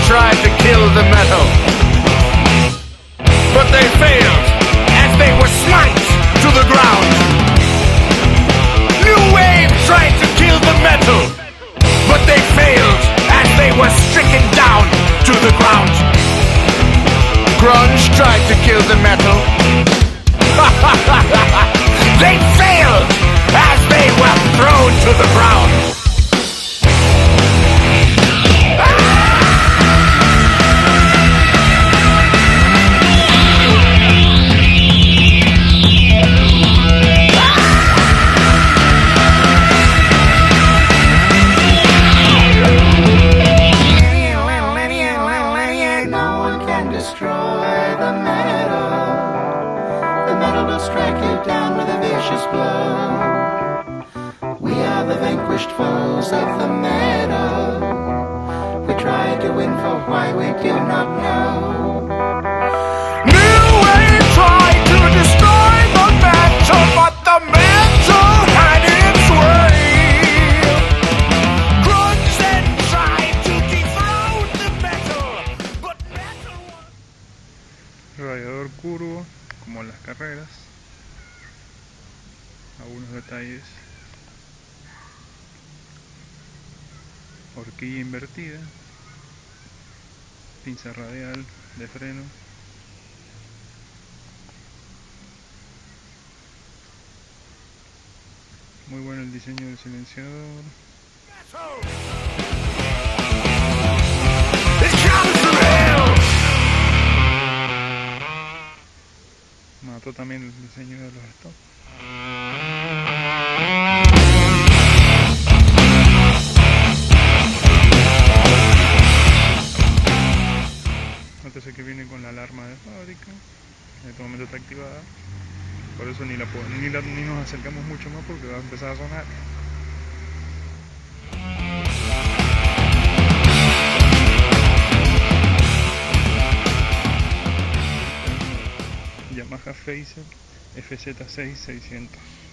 tried to kill the metal, but they failed as they were smite to the ground. New Wave tried to kill the metal, but they failed as they were stricken down to the ground. Grunge tried to kill the metal. They failed as they were thrown to the ground. Foes of the metal, we tried to win for why we do not know. New Wave tried to destroy the metal, but the metal had its way. Grunge then tried to dethrone the metal, but metal... Radiador curvo, como en las carreras. Algunos detalles. Horquilla invertida, pinza radial de freno, muy bueno el diseño del silenciador. Mató también el diseño de los stops. Nótese que viene con la alarma de fábrica, en este momento está activada, por eso ni nos acercamos mucho más porque va a empezar a sonar. Yamaha Phaser FZ6 600.